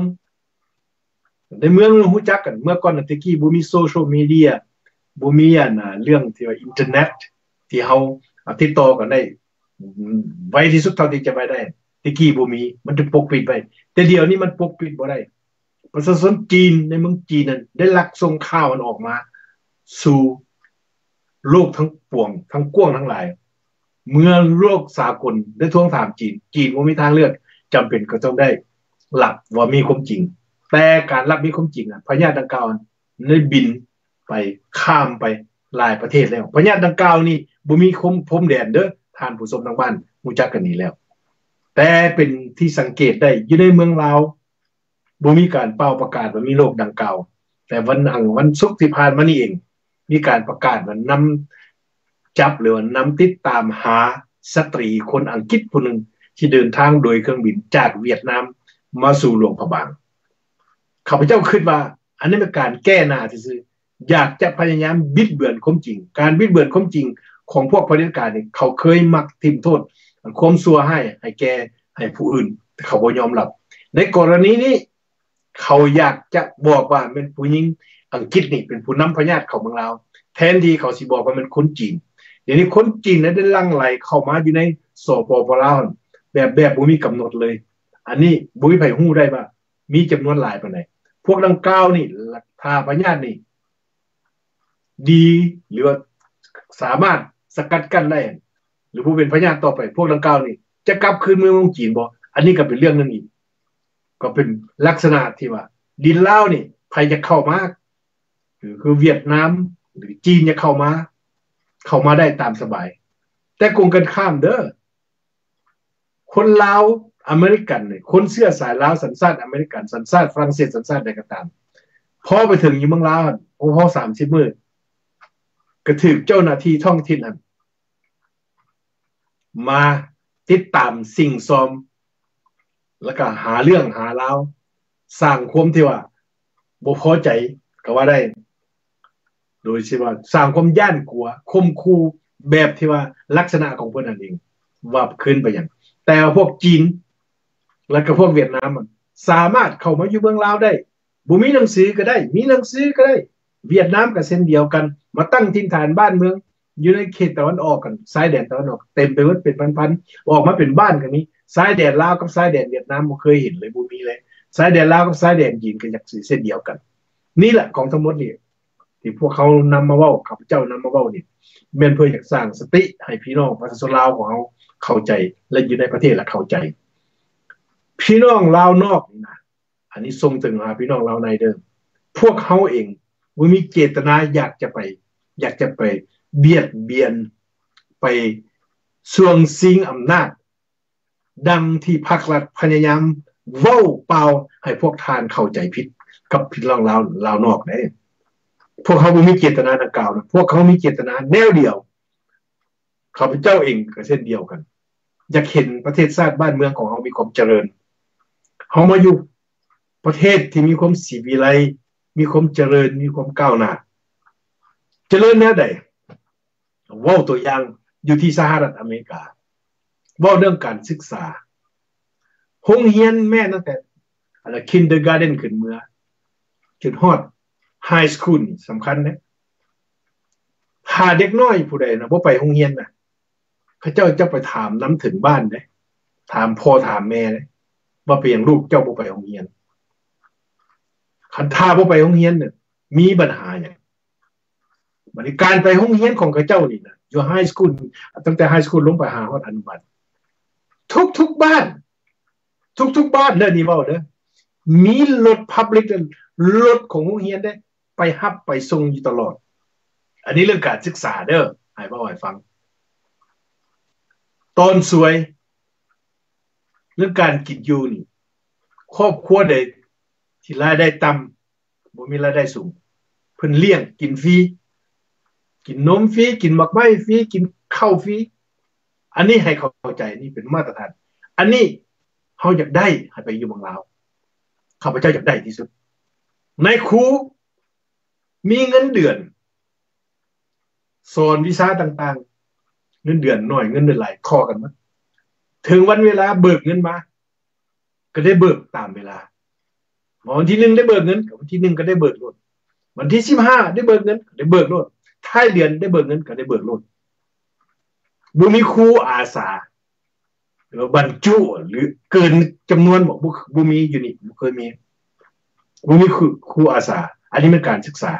รู้จักกันเมื่อก่อนตะกี้บ่มีโซเชียลมีเดียบ่มีเรื่องที่ว่าอินเทอร์เน็ตที่เฮาติดต่อกันได้ไวที่สุดเท่าที่จะไปได้ตะกี้บ่มีมันจะปกปิดไว้แต่เดี๋ยวนี้มันปกปิดบ่ได้ประชาชนจีนในเมืองจีนนั้นได้ลักส่งข่าวมันออกมาสู่โลกทั้งปวงทั้งกว้างทั้งหลายเมื่อโลกสากลได้ทวงถามจีนบ่มีทางเลือกจำเป็นก็ต้องได้รับว่ามีความจริงแต่การรับมีความจริงพยาธิดังกล่าวได้บินไปข้ามไปหลายประเทศแล้วพยาธิดังกล่าวนี่บ่มีพรมแดนเด้อท่านผู้ชมทางบ้านรู้จักกันนี่แล้วแต่เป็นที่สังเกตได้อยู่ในเมืองลาวบ่มีการเป่าประกาศว่ามีโรคดังกล่าวแต่วันศุกร์ที่ผ่านมานี่เองมีการประกาศว่านำจับหรือว่านำติดตามหาสตรีคนอังกฤษผู้หนึ่งที่เดินทางโดยเครื่องบินจากเวียดนามมาสู่หลวงพระบางข้าพเจ้าคิดว่าอันนี้เป็นการแก้หน้าซื่อๆอยากจะพยายามบิดเบือนความจริงการบิดเบือนความจริงของพวกเผด็จการนี่เขาเคยมักทิ่มโทษความชั่วให้แก่ให้ผู้อื่นแต่เขาบ่ยอมรับในกรณีนี้เขาอยากจะบอกว่าเป็นผู้หญิงอังกฤษนี่เป็นผู้นำพยาธิเข้าเมืองลาวแทนที่เขาสิบอกว่าเป็นคนจีนเดี๋ยวนี้คนจีนนั้นได้ลั่งไหลเข้ามาอยู่ในสปปลาวแบบบ่มีกำหนดเลยอันนี้บ่มีไผฮู้ได้ว่ามีจำนวนหลายปานใดพวกดังกล่าวนี่ถ้าพยาธินี่ดีหรือว่าสามารถสกัดกั้นได้หรือผู้เป็นพยาธิต่อไปพวกดังกล่าวนี่จะกลับคืนเมืองจีนบ่อันนี้ก็เป็นเรื่องนึงอีกก็เป็นลักษณะที่ว่าดินลาวนี่ใครจะเข้ามาคือเวียดนามหรือจีนจะเข้ามาได้ตามสบายแต่กงกันข้ามเด้อคนลาวอเมริกันเนี่ยคนเชื้อสายลาวสัญชาติอเมริกันสัญชาติฝรั่งเศสสัญชาติใดก็ตามพอไปถึงอยู่เมืองลาวพอ30มื้อก็ถูกเจ้าหน้าที่ท้องถิ่นนั้นมาติดตามสิ่งซ้อมแล้วก็หาเรื่องหาราวสร้างความที่ว่าบ่พอใจก็ว่าได้โดยที่ว่าสร้างความย่านกลัวข่มขู่แบบที่ว่าลักษณะของเพิ่นนั่นเองว่าขึ้นไปอย่างแต่พวกจีนแล้วก็พวกเวียดนามสามารถเข้ามาอยู่เมืองลาวได้บ่มีหนังสือก็ได้มีหนังสือก็ได้เวียดนามก็เช่นเดียวกันมาตั้งถิ่นฐานบ้านเมืองอยู่ในเขตตะวันออกกันชายแดนตะวันออกเต็มไปหมดเป็นพันๆออกมาเป็นบ้านกันนี้ชายแดนลาวกับชายแดนเวียดนามบ่เคยเห็นเลยบ่มีเลยชายแดนลาวกับชายแดนจีนก็อยากสิเส้นเดียวกันนี่แหละของทั้งหมดนี่ที่พวกเขานำมาเว้าข้าพเจ้านำมาเว้านี่แม่นเพื่ออยากสร้างสติให้พี่น้องประชาชนลาวของเราเข้าใจและอยู่ในประเทศและเข้าใจพี่น้องลาวนอกนี่นะอันนี้ส่งถึงหาพี่น้องลาวในเดิมพวกเขาเองบ่มีเจตนาอยากจะไปเบียดเบียนไปสวงชิงอำนาจดังที่ภาครัฐพยายามเว้าเปล่าให้พวกทานเข้าใจผิดกับพี่น้องลาวนอกได้พวกเขาบ่มีเจตนาดังกล่าวนะพวกเขามีเจตนาแนวเดียวข้าพเจ้าเองก็เช่นเดียวกันอยากเห็นประเทศชาติบ้านเมืองของเรามีความเจริญเรามาอยู่ประเทศที่มีความสีวิไลมีความเจริญมีความก้าวหน้าเจริญแนวใดเว้าตัวอย่างอยู่ที่สหรัฐอเมริกาเว้าเรื่องการศึกษาโรงเรียนแม่ตั้งแต่kindergarten ขึ้นเมื่อจนฮอด high school สำคัญนะถ้าเด็กน้อยผู้ใดนะบ่ไปโรงเรียนน่ะเขาเจ้าจะไปถามน้ำถึงบ้านเด้ถามพ่อถามแม่เด้ว่าเป็นหยังลูกเจ้าบ่ไปโรงเรียนคันถ้าบ่ไปโรงเรียนเนี่ยมีปัญหาหยังบัดนี้การไปโรงเรียนของเขาเจ้านี่นะอยู่ high school ตั้งแต่ high school ลงไปหาฮอดอนุบาลทุกบ้านทุกบ้านเด้อนี่เว้าเด้อมีรถ public รถของโรงเรียนได้ไปรับไปส่งอยู่ตลอดอันนี้เรื่องการศึกษาเด้อให้เว้าให้ฟังตอนสวยเรื่องการกินอยู่นี่ครอบครัวใดที่รายได้ต่ำบ่มีรายได้สูงเพิ่นเลี้ยงกินฟรีกินนมฟรีกินหมากไม้ฟรีกินข้าวฟรีอันนี้ให้เข้าใจนี่เป็นมาตรฐานอันนี้เฮาอยากได้ให้ไปอยู่เมืองลาวข้าพเจ้าอยากได้ที่สุดนายครูมีเงินเดือนสอนวิชาต่างๆเงินเดือนน้อยเงินเดือนหลายทอกันมั้ยถึงวันเวลาเบิกเงินมาก็ได้เบิกตามเวลาวันที่1ได้เบิกเงินวันที่1ก็ได้เบิกโลดวันที่15ได้เบิกเงินก็ได้เบิกโลดท้ายเดือนได้เบิกเงินก็ได้เบิกโลดบ่มีครูอาสาหรือบรรจุหรือเกินจำนวนบ่มีอยู่นี่บ่เคยมีบ่มีครูอาสาอันนี้เป็นการศึกษา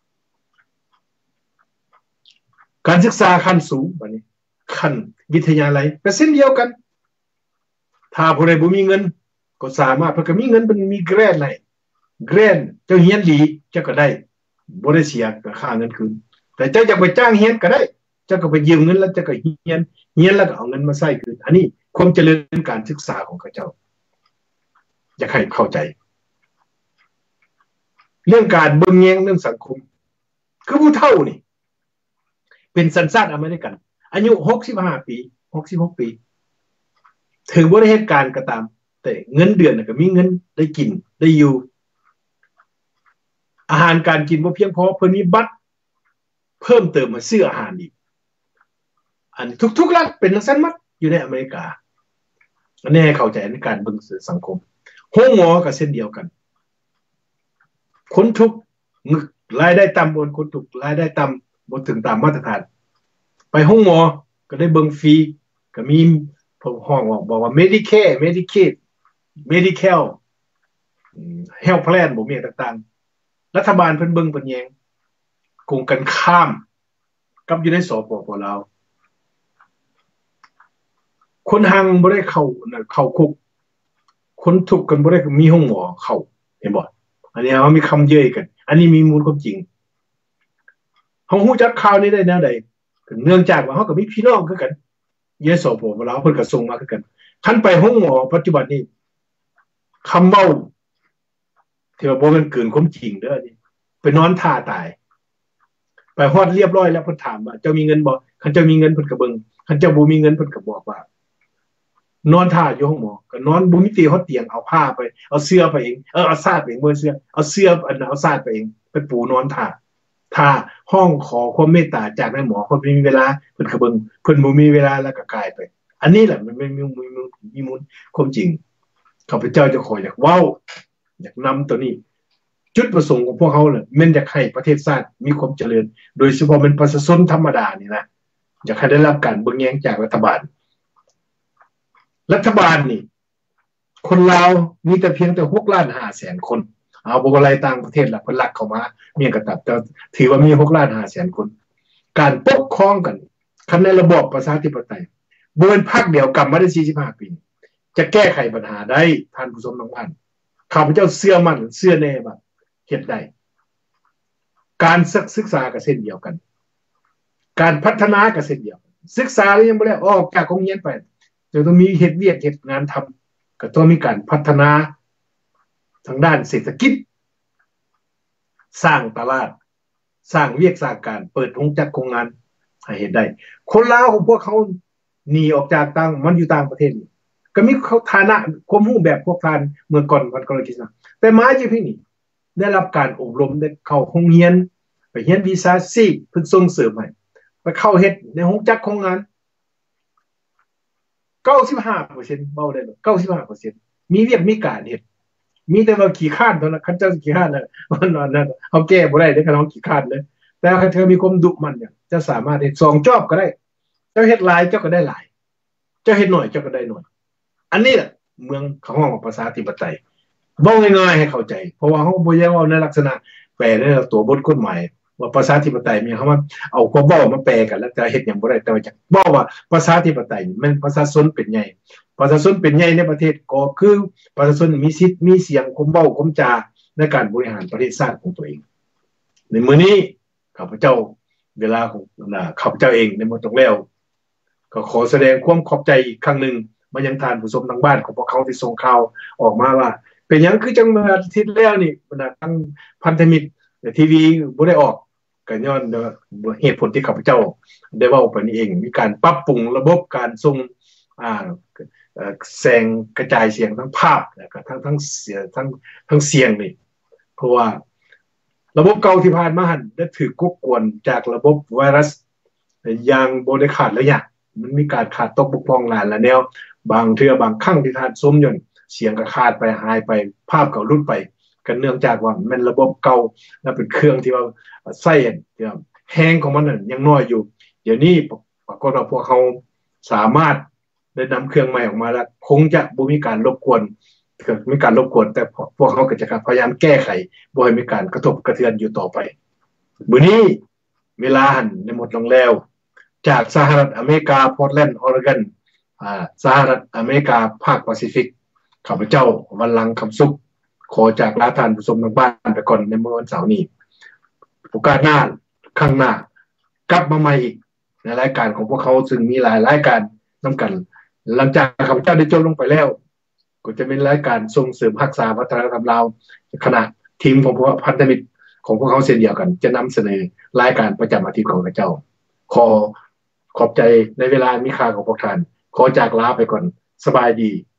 ขั้นสูงบัดนี้ขั้นวิทยาลัยก็เช่นเดียวกันถ้าผู้ใดบ่มีเงินก็สามารถเพิ่นก็มีเงินเป็นมีแกรนให้แกรนเจ้าเรียนดีเจ้าก็ได้บ่ได้เสียค่าเงินคืนแต่เจ้าอยากไปจ้างเรียนก็ได้เจ้าก็ไปยืมเงินแล้วเจ้าก็เรียนแล้วก็เอาเงินมาใช้คืนอันนี้ความเจริญการศึกษาของเขาเจ้าอยากให้เข้าใจเรื่องการเบิ่งแยงเรื่องสังคมคือผู้เฒ่านี่เป็นสัญชาติอเมริกันอายุ65ปี66ปีถึงบ่ได้เหตุการณ์ก็ตามแต่เงินเดือนน่ะก็มีเงินได้กินได้อยู่อาหารการกินบ่เพียงพอเพิ่นมีบัตรเพิ่มเติมมาซื้ออาหารอีกอันทุกๆรัฐเป็นจังซั่นหมดอยู่ในอเมริกาอันนี้ให้เข้าใจในการเบิ่งสังคมโรงหมอก็เช่นเดียวกันคนทุกรายได้ต่ำบนคนทุกรายได้ต่ำบ่ถึงตามมาตรฐานไปโรงหมอก็ได้เบิ่งฟรีก็มีห้องบอกว่า Medicare Medicaid Medical Health Plan บ่มีต่างๆรัฐบาลเพิ่นเบิ่งเพิ่นแยงคงกันข้ามกับอยู่ในสปป.ลาวคนหังบ่ได้เข้าคุกคนทุกข์กันบ่ได้มีห้องหมอเข้าเห็นบ่อันนี้มันมีคำเย้ยกันอันนี้มีมูลความจริงเฮาฮู้จักข่าวนี้ได้แนวใดเนื่องจากว่าเฮาก็มีพี่น้องคือกันอยู่ในสปป.ลาวเพิ่นก็ส่งมาคือกันคันไปห้องหมอปัจจุบันนี้คำเว้าที่ว่าบ่แม่นเกินความจริงเด้อนี่ไปนอนท่าตายไปฮอดเรียบร้อยแล้วเพิ่นถามว่าเจ้ามีเงินบ่คันเจ้ามีเงินเพิ่นก็เบิ่งคันเจ้าบ่มีเงินเพิ่นก็บอกว่านอนท่าอยู่ห้องหมอก็นอนบ่มีเตียงเฮาเตียงเอาผ้าไปเอาเสื้อไปเองเอาซาดไปเองบ่เสื้อเอาเสื้อเอาซาดไปเองไปปูนอนท่าห้องขอความเมตตาจากนายหมอเพิ่นบ่มีเวลาเพิ่นก็เบิ่งเพิ่นบ่มีเวลาแล้วก็กลายไปอันนี้แหละมันมีมูลความจริงข้าพเจ้าจะขออยากเว้าอยากนำตัวนี้จุดประสงค์ของพวกเขาเนี่ยมันอยากให้ประเทศชาติมีความเจริญโดยเฉพาะเป็นประชาชนธรรมดานี่นะอยากให้ได้รับการเบิ่งแยงจากรัฐบาลนี่คนลาวมีแต่เพียงแต่6,500,000 คนเอาบ่ว่าไรต่างประเทศล่ะเพิ่นลักเข้ามาเมียกระตับแต่ถือว่ามี6,500,000 คนการปกครองกันคันในระบอบประชาธิปไตยบ่เป็นพรรคเดียวกลับมาได้45 ปีจะแก้ไขปัญหาได้ท่านผู้ชมทั้งท่านข้าพเจ้าเชื่อมั่นเชื่อแน่ว่าเฮ็ดได้การศึกษาก็เช่นเดียวกันการพัฒนาก็เช่นเดียวกันศึกษาแล้วยังบ่ได้ออกจากโรงเรียนไปจะต้องมีเฮ็ดเวียกเฮ็ดงานทำก็ต้องมีการพัฒนาทางด้านเศรษฐกิจสร้างตลาดสร้างเวียกสร้างการเปิดโรงจักรโรงงานให้เห็นได้คนลาวของพวกเขาหนีออกจากต่างมันอยู่ต่างประเทศก็มีเขาฐานะความรู้แบบพวกทานเมื่อก่อนวันก่อนคิดนะแต่มาอยู่ที่นี่ได้รับการอบรมได้เข้าโรงเรียนไปเรียนวีซ่าซีเพิ่นส่งเสริมให้ไปเข้าเฮ็ดในโรงจักรโรงงาน95%เบาได้95%มีเวียกมีการเฮ็ดมีแต่ว่าขี้ข้านเท่านั้นคันเจ้าขี้ข้านน่ะมันนั่นเฮาแก้บ่ได้เด้คันเฮาขี้ข้านเลยแต่ถ้าเธอมีความดุมันเนี่ยจะสามารถเฮ็ด2จอบก็ได้เจ้าเฮ็ดหลายเจ้าก็ได้หลายเจ้าเฮ็ดน้อยเจ้าก็ได้น้อยอันนี้แหละเมืองเขาห้องประชาธิปไตยเว้าง่ายๆให้เข้าใจเพราะว่าเฮาบ่อยากเว้าในลักษณะแปลในตัวบทกฎหมายว่าประชาธิปไตยมีคำว่าเอาความเว้ามาแปลกันแล้วจะเฮ็ดหยังบ่ได้แต่ว่าจะเว้าว่าประชาธิปไตยมันประชาชนเป็นใหญ่ประชาชนเป็นใหญ่ในประเทศก็คือประชาชนมีสิทธิ์มีเสียงความเว้าความจาในการบริหารประเทศชาติของตัวเองในมื้อนี้ข้าพเจ้าเวลาของข้าพเจ้าเองในมื้อตรงแล้วก็ขอแสดงความขอบใจอีกครั้งนึงมายังทานผู้ชมทางบ้านของพวกเขาที่ส่งข่าวออกมาว่าเป็นหยังคือจังอาทิตย์แล้วนี่ทั้งพันธมิตรทีวีบ่ได้ออกก็ย้อนเหตุผลที่ข้าพเจ้าได้เว้าไปนี่เองมีการปรับปรุงระบบการส่งแสงกระจายเสียงทั้งภาพแล้วก็ทั้งเสียงทั้งเสียงนี่เพราะว่าระบบเก่าที่ผ่านมาหันได้ถูกกกวนจากระบบไวรัสอย่างบ่ได้ขาดระยะมันมีการขาดตกบกพร่องหลายแล้วแนวบางเทื่อบางครั้งที่ท่านสมยนเสียงก็ขาดไปหายไปภาพก็หลุดไปกันเนื่องจากว่ามันระบบเก่าและเป็นเครื่องที่ว่าใช้แฮงของมันยังน้อยอยู่เดี๋ยวนี้ปรากฏว่าพวกเขาสามารถได้นำเครื่องใหม่ออกมาแล้วคงจะบ่มีการรบกวนมีการรบกวนแต่พวกเขาก็จะพยายามแก้ไขบ่ให้มีการกระทบกระเทือนอยู่ต่อไปมื้อนี้เวลาหันได้หมดลงแล้วจากสหรัฐอเมริกาพอร์ตแลนด์ออริกอนสหรัฐอเมริกาภาคแปซิฟิกข้าพเจ้าวันลังคำสุขขอจากลาท่านผู้ชมทางบ้านไปก่อนในเมื่อวันเสาร์นี้โอกาสหน้าข้างหน้ากลับมาใหม่อีกในรายการของพวกเขาซึ่งมีหลายรายการนำกันหลังจากข้าพเจ้าได้จบลงไปแล้วก็จะเป็นรายการส่งเสริมรักษาวัฒนธรรมลาวขณะทีมของพวกพันธมิตรของพวกเขาเช่นเดียวกันจะนำเสนอรายการประจำอาทิตย์ของข้าพเจ้าขอบใจในเวลามีค่าของพวกท่านขอจากลาไปก่อนสบายดี